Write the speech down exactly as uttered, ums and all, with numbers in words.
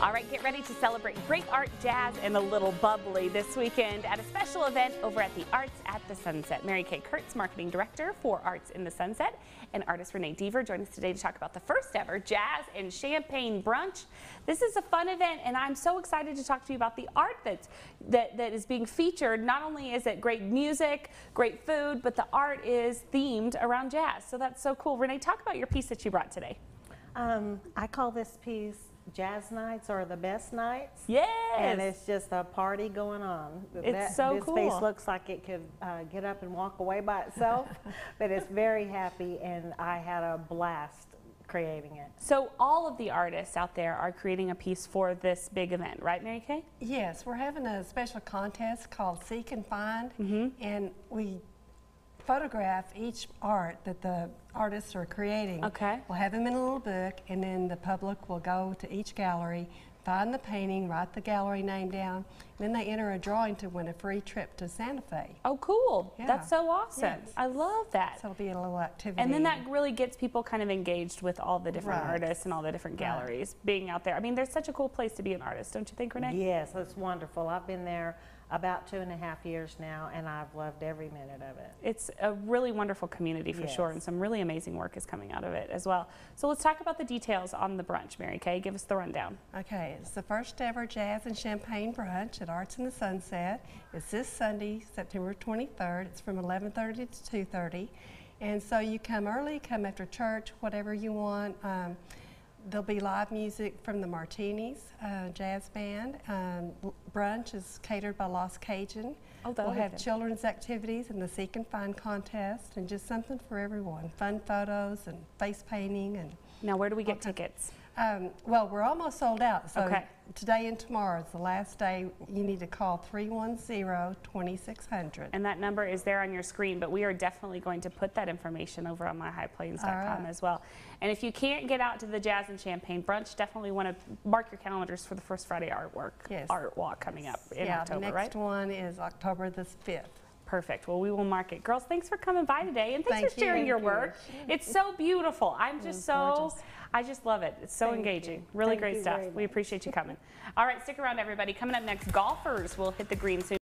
All right, get ready to celebrate great art, jazz, and a little bubbly this weekend at a special event over at the Arts at the Sunset. Mary Kay Kurtz, Marketing Director for Arts in the Sunset, and artist Renee Deaver join us today to talk about the first ever Jazz and Champagne Brunch. This is a fun event, and I'm so excited to talk to you about the art that's, that, that is being featured. Not only is it great music, great food, but the art is themed around jazz. So that's so cool. Renee, talk about your piece that you brought today. Um, I call this piece Jazz Nights or the Best Nights. Yes. And it's just a party going on. It's that, so this cool. This piece looks like it could uh, get up and walk away by itself, but it's very happy, and I had a blast creating it. So all of the artists out there are creating a piece for this big event, right, Mary Kay? Yes, we're having a special contest called Seek and Find, Mm-hmm. and we photograph each art that the artists are creating. Okay. We'll have them in a little book, and then the public will go to each gallery, find the painting, write the gallery name down, and then they enter a drawing to win a free trip to Santa Fe. Oh, cool. Yeah. That's so awesome. Yes. I love that. So it'll be a little activity. And then that really gets people kind of engaged with all the different Right. artists and all the different Right. galleries being out there. I mean, there's such a cool place to be an artist, don't you think, Renee? Yes, it's wonderful. I've been there about two and a half years now, and I've loved every minute of it. It's a really wonderful community for Yes. sure, and some really amazing work is coming out of it as well. So let's talk about the details on the brunch, Mary Kay. Give us the rundown. Okay, it's the first ever Jazz and Champagne Brunch at Arts in the Sunset. It's this Sunday, September twenty-third. It's from eleven thirty to two thirty. And so you come early, come after church, whatever you want. Um, there'll be live music from the Martinis uh, Jazz Band. Um, brunch is catered by Lost Cajun. Oh, that'll we'll be have good. children's activities and the Seek and Find contest, and just something for everyone. Fun photos and face painting. And Now, where do we get Okay. tickets? Um, well, we're almost sold out, so Okay. today and tomorrow is the last day. You need to call three one zero, two six zero zero. And that number is there on your screen, but we are definitely going to put that information over on my high plains dot com All right. as well. And if you can't get out to the Jazz and Champagne Brunch, definitely want to mark your calendars for the first Friday artwork Yes. art walk coming up in yeah, October, the right? next one is October the fifth. Perfect. Well, we will mark it. Girls, thanks for coming by today, and thanks Thank for sharing you. your Thank you. work. It's so beautiful. I'm just It's so, gorgeous. I just love it. It's so Thank engaging. you. Really Thank great you stuff. very We much. appreciate you coming. All right, stick around, everybody. Coming up next, golfers will hit the green soon.